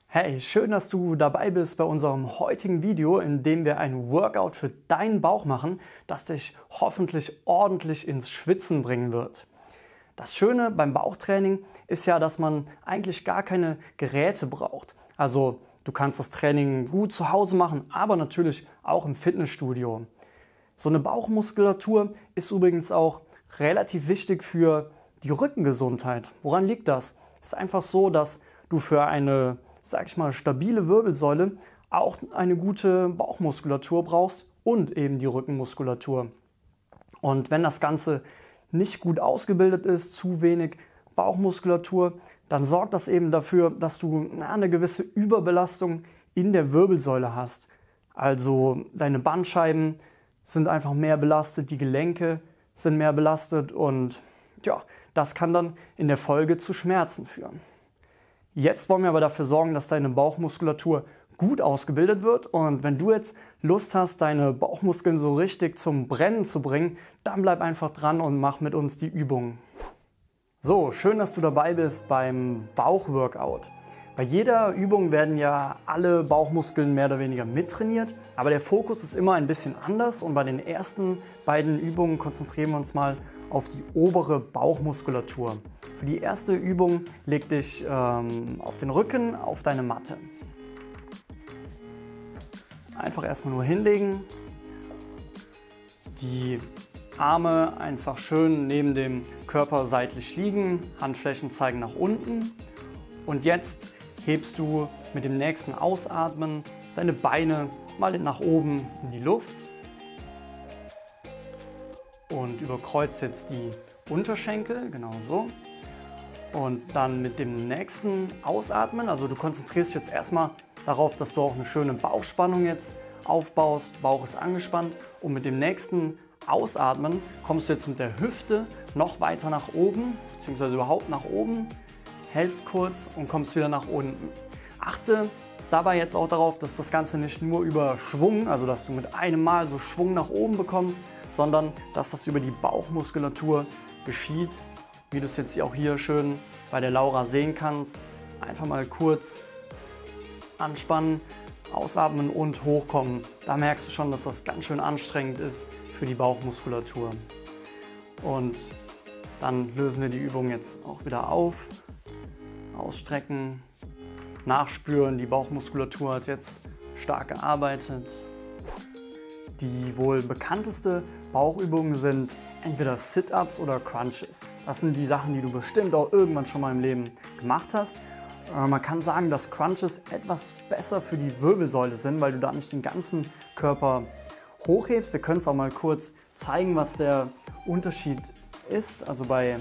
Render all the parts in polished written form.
Hey, schön, dass du dabei bist bei unserem heutigen Video, in dem wir ein Workout für deinen Bauch machen, das dich hoffentlich ordentlich ins Schwitzen bringen wird. Das Schöne beim Bauchtraining ist ja, dass man eigentlich gar keine Geräte braucht. Also du kannst das Training gut zu Hause machen, aber natürlich auch im Fitnessstudio. So eine Bauchmuskulatur ist übrigens auch relativ wichtig für die Rückengesundheit. Woran liegt das? Es ist einfach so, dass du für eine, sag ich mal, stabile Wirbelsäule auch eine gute Bauchmuskulatur brauchst und eben die Rückenmuskulatur. Und wenn das Ganze nicht gut ausgebildet ist, zu wenig Bauchmuskulatur, dann sorgt das eben dafür, dass du eine gewisse Überbelastung in der Wirbelsäule hast. Also deine Bandscheiben sind einfach mehr belastet, die Gelenke sind mehr belastet und ja, das kann dann in der Folge zu Schmerzen führen. Jetzt wollen wir aber dafür sorgen, dass deine Bauchmuskulatur gut ausgebildet wird, und wenn du jetzt Lust hast, deine Bauchmuskeln so richtig zum Brennen zu bringen, dann bleib einfach dran und mach mit uns die Übungen. So, schön, dass du dabei bist beim Bauchworkout. Bei jeder Übung werden ja alle Bauchmuskeln mehr oder weniger mittrainiert, aber der Fokus ist immer ein bisschen anders, und bei den ersten beiden Übungen konzentrieren wir uns mal auf die obere Bauchmuskulatur. Für die erste Übung leg dich auf den Rücken auf deine Matte. Einfach erstmal nur hinlegen, die Arme einfach schön neben dem Körper seitlich liegen, Handflächen zeigen nach unten, und jetzt hebst du mit dem nächsten Ausatmen deine Beine mal nach oben in die Luft und überkreuzt jetzt die Unterschenkel, genau so. Und dann mit dem nächsten Ausatmen, also du konzentrierst dich jetzt erstmal darauf, dass du auch eine schöne Bauchspannung jetzt aufbaust, Bauch ist angespannt, und mit dem nächsten Ausatmen kommst du jetzt mit der Hüfte noch weiter nach oben, beziehungsweise überhaupt nach oben, hältst kurz und kommst wieder nach unten. Achte dabei jetzt auch darauf, dass das Ganze nicht nur über Schwung, also dass du mit einem Mal so Schwung nach oben bekommst, sondern dass das über die Bauchmuskulatur geschieht, wie du es jetzt auch hier schön bei der Laura sehen kannst. Einfach mal kurz anspannen, ausatmen und hochkommen. Da merkst du schon, dass das ganz schön anstrengend ist für die Bauchmuskulatur. Und dann lösen wir die Übung jetzt auch wieder auf. Ausstrecken, nachspüren, die Bauchmuskulatur hat jetzt stark gearbeitet. Die wohl bekannteste Bauchübungen sind entweder Sit-Ups oder Crunches. Das sind die Sachen, die du bestimmt auch irgendwann schon mal im Leben gemacht hast. Man kann sagen, dass Crunches etwas besser für die Wirbelsäule sind, weil du da nicht den ganzen Körper hochhebst. Wir können es auch mal kurz zeigen, was der Unterschied ist. Also bei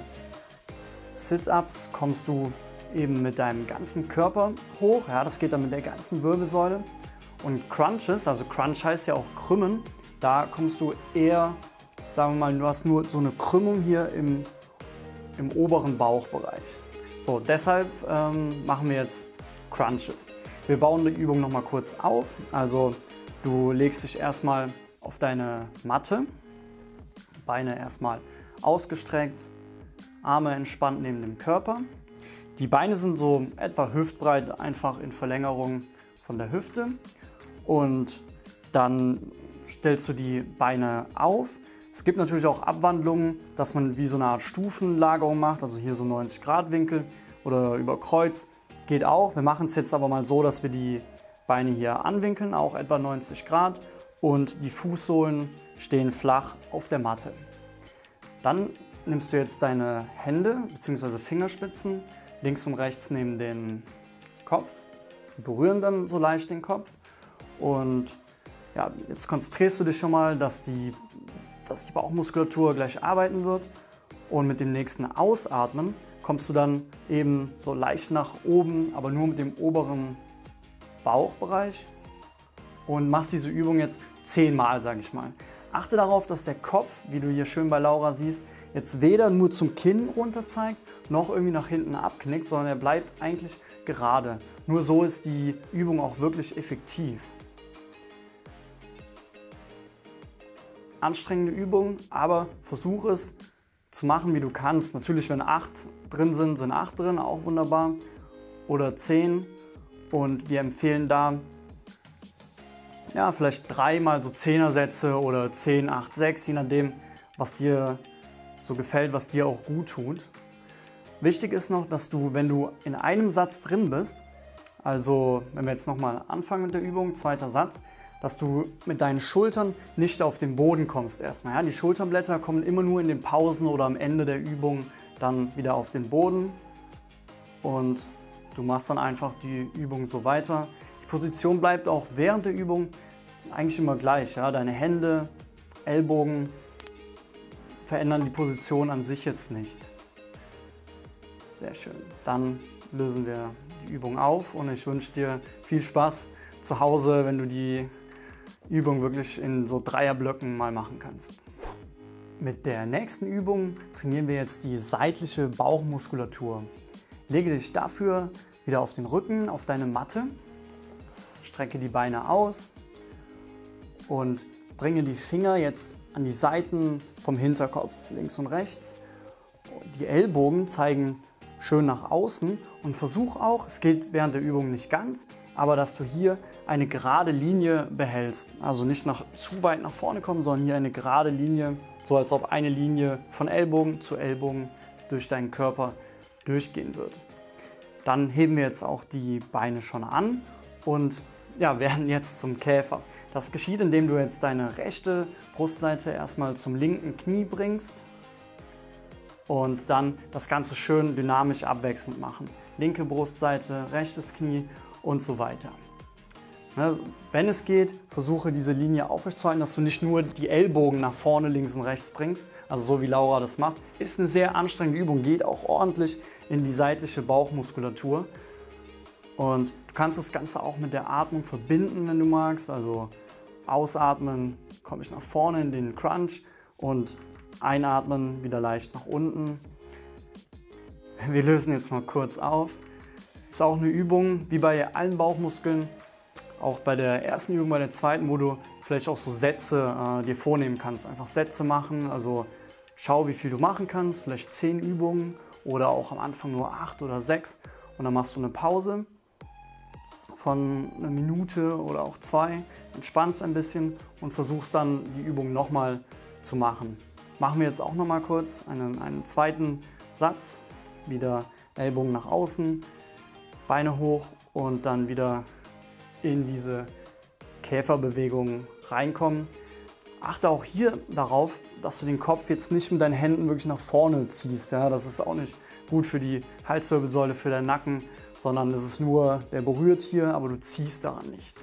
Sit-Ups kommst du eben mit deinem ganzen Körper hoch. Ja, das geht dann mit der ganzen Wirbelsäule. Und Crunches, also Crunch heißt ja auch krümmen, da kommst du eher, sagen wir mal, du hast nur so eine Krümmung hier im oberen Bauchbereich. So, deshalb machen wir jetzt Crunches. Wir bauen die Übung nochmal kurz auf. Also du legst dich erstmal auf deine Matte, Beine erstmal ausgestreckt, Arme entspannt neben dem Körper. Die Beine sind so etwa hüftbreit, einfach in Verlängerung von der Hüfte. Und dann stellst du die Beine auf. Es gibt natürlich auch Abwandlungen, dass man wie so eine Art Stufenlagerung macht, also hier so 90-Grad-Winkel oder über Kreuz. Geht auch. Wir machen es jetzt aber mal so, dass wir die Beine hier anwinkeln, auch etwa 90 Grad, und die Fußsohlen stehen flach auf der Matte. Dann nimmst du jetzt deine Hände bzw. Fingerspitzen links und rechts neben den Kopf, berühren dann so leicht den Kopf, und ja, jetzt konzentrierst du dich schon mal, dass die Bauchmuskulatur gleich arbeiten wird, und mit dem nächsten Ausatmen kommst du dann eben so leicht nach oben, aber nur mit dem oberen Bauchbereich, und machst diese Übung jetzt 10 Mal, sage ich mal. Achte darauf, dass der Kopf, wie du hier schön bei Laura siehst, jetzt weder nur zum Kinn runter zeigt, noch irgendwie nach hinten abknickt, sondern er bleibt eigentlich gerade. Nur so ist die Übung auch wirklich effektiv. Anstrengende Übung, aber versuch es zu machen, wie du kannst. Natürlich, wenn 8 drin sind, sind 8 drin, auch wunderbar. Oder 10. Und wir empfehlen da ja, vielleicht 3 mal so 10er Sätze oder 10, 8, 6, je nachdem, was dir so gefällt, was dir auch gut tut. Wichtig ist noch, dass du, wenn du in einem Satz drin bist, also wenn wir jetzt nochmal anfangen mit der Übung, zweiter Satz, dass du mit deinen Schultern nicht auf den Boden kommst erstmal. Ja? Die Schulterblätter kommen immer nur in den Pausen oder am Ende der Übung dann wieder auf den Boden und du machst dann einfach die Übung so weiter. Die Position bleibt auch während der Übung eigentlich immer gleich. Ja? Deine Hände, Ellbogen verändern die Position an sich jetzt nicht. Sehr schön. Dann lösen wir die Übung auf und ich wünsche dir viel Spaß zu Hause, wenn du die Übung wirklich in so Dreierblöcken mal machen kannst. Mit der nächsten Übung trainieren wir jetzt die seitliche Bauchmuskulatur. Lege dich dafür wieder auf den Rücken, auf deine Matte, strecke die Beine aus und bringe die Finger jetzt an die Seiten vom Hinterkopf, links und rechts. Die Ellbogen zeigen schön nach außen und versuch auch, es geht während der Übung nicht ganz, aber dass du hier eine gerade Linie behältst. Also nicht zu weit nach vorne kommen, sondern hier eine gerade Linie, so als ob eine Linie von Ellbogen zu Ellbogen durch deinen Körper durchgehen wird. Dann heben wir jetzt auch die Beine schon an und ja, werden jetzt zum Käfer. Das geschieht, indem du jetzt deine rechte Brustseite erstmal zum linken Knie bringst und dann das Ganze schön dynamisch abwechselnd machen. Linke Brustseite, rechtes Knie und so weiter. Wenn es geht, versuche diese Linie aufrechtzuerhalten, dass du nicht nur die Ellbogen nach vorne, links und rechts bringst, also so wie Laura das macht. Ist eine sehr anstrengende Übung, geht auch ordentlich in die seitliche Bauchmuskulatur. Und du kannst das Ganze auch mit der Atmung verbinden, wenn du magst. Also ausatmen, komme ich nach vorne in den Crunch und einatmen, wieder leicht nach unten. Wir lösen jetzt mal kurz auf. Ist auch eine Übung, wie bei allen Bauchmuskeln, auch bei der ersten Übung, bei der zweiten, wo du vielleicht auch so Sätze dir vornehmen kannst. Einfach Sätze machen, also schau, wie viel du machen kannst, vielleicht 10 Übungen oder auch am Anfang nur 8 oder 6 und dann machst du eine Pause von einer Minute oder auch 2, entspannst ein bisschen und versuchst dann die Übung nochmal zu machen. Machen wir jetzt auch nochmal kurz einen zweiten Satz, wieder Ellbogen nach außen, Beine hoch und dann wieder in diese Käferbewegung reinkommen. Achte auch hier darauf, dass du den Kopf jetzt nicht mit deinen Händen wirklich nach vorne ziehst. Ja? Das ist auch nicht gut für die Halswirbelsäule, für den Nacken, sondern es ist nur, der berührt hier, aber du ziehst daran nicht.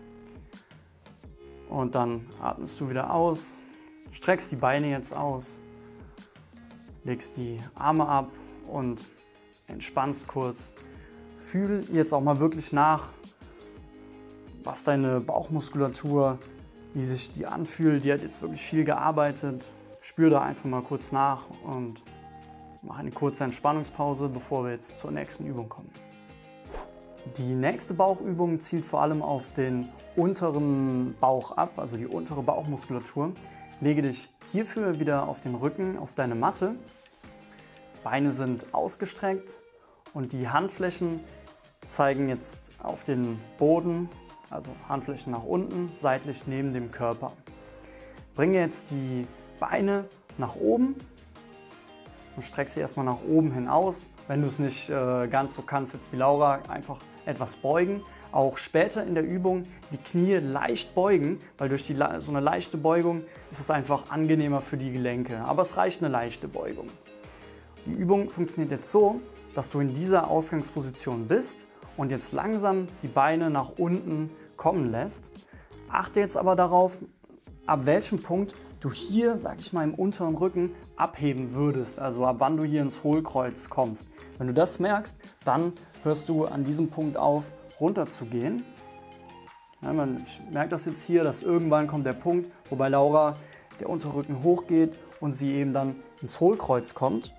Und dann atmest du wieder aus, streckst die Beine jetzt aus, legst die Arme ab und entspannst kurz. Fühl jetzt auch mal wirklich nach, was deine Bauchmuskulatur, wie sich die anfühlt. Die hat jetzt wirklich viel gearbeitet. Spür da einfach mal kurz nach und mach eine kurze Entspannungspause, bevor wir jetzt zur nächsten Übung kommen. Die nächste Bauchübung zielt vor allem auf den unteren Bauch ab, also die untere Bauchmuskulatur. Lege dich hierfür wieder auf den Rücken, auf deine Matte. Beine sind ausgestreckt und die Handflächen zeigen jetzt auf den Boden, also Handflächen nach unten, seitlich neben dem Körper. Bringe jetzt die Beine nach oben und streck sie erstmal nach oben hin aus. Wenn du es nicht ganz so kannst jetzt wie Laura, einfach etwas beugen. Auch später in der Übung die Knie leicht beugen, weil durch so eine leichte Beugung ist es einfach angenehmer für die Gelenke. Aber es reicht eine leichte Beugung. Die Übung funktioniert jetzt so, dass du in dieser Ausgangsposition bist und jetzt langsam die Beine nach unten kommen lässt. Achte jetzt aber darauf, ab welchem Punkt du hier, sag ich mal, im unteren Rücken abheben würdest, also ab wann du hier ins Hohlkreuz kommst. Wenn du das merkst, dann hörst du an diesem Punkt auf, runter zu gehen. Ja, ich merke das jetzt hier, dass irgendwann kommt der Punkt, wo bei Laura der Unterrücken hochgeht und sie eben dann ins Hohlkreuz kommt.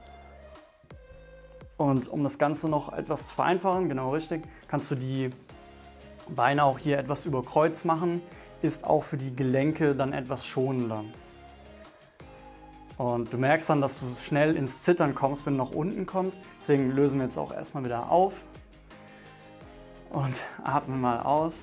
Und um das Ganze noch etwas zu vereinfachen, genau richtig, kannst du die Beine auch hier etwas über Kreuz machen, ist auch für die Gelenke dann etwas schonender. Und du merkst dann, dass du schnell ins Zittern kommst, wenn du nach unten kommst. Deswegen lösen wir jetzt auch erstmal wieder auf. und atmen mal aus.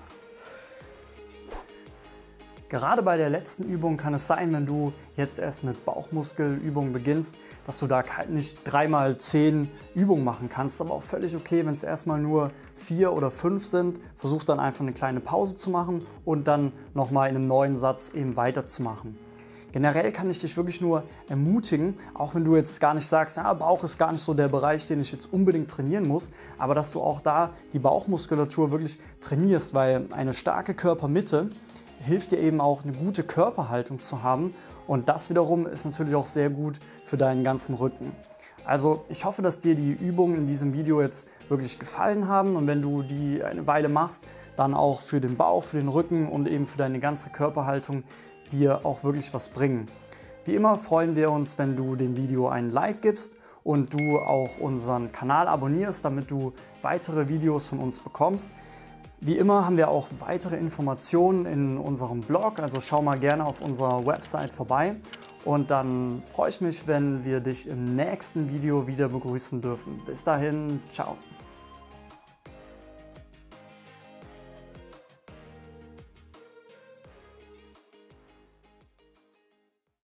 Gerade bei der letzten Übung kann es sein, wenn du jetzt erst mit Bauchmuskelübungen beginnst, dass du da nicht 3x10 Übungen machen kannst, aber auch völlig okay, wenn es erstmal nur 4 oder 5 sind. Versuch dann einfach eine kleine Pause zu machen und dann nochmal in einem neuen Satz eben weiterzumachen. Generell kann ich dich wirklich nur ermutigen, auch wenn du jetzt gar nicht sagst, Bauch ist gar nicht so der Bereich, den ich jetzt unbedingt trainieren muss, aber dass du auch da die Bauchmuskulatur wirklich trainierst, weil eine starke Körpermitte hilft dir eben auch, eine gute Körperhaltung zu haben, und das wiederum ist natürlich auch sehr gut für deinen ganzen Rücken. Also ich hoffe, dass dir die Übungen in diesem Video jetzt wirklich gefallen haben, und wenn du die eine Weile machst, dann auch für den Bauch, für den Rücken und eben für deine ganze Körperhaltung dir auch wirklich was bringen. Wie immer freuen wir uns, wenn du dem Video einen Like gibst und du auch unseren Kanal abonnierst, damit du weitere Videos von uns bekommst. Wie immer haben wir auch weitere Informationen in unserem Blog, also schau mal gerne auf unserer Website vorbei, und dann freue ich mich, wenn wir dich im nächsten Video wieder begrüßen dürfen. Bis dahin, ciao!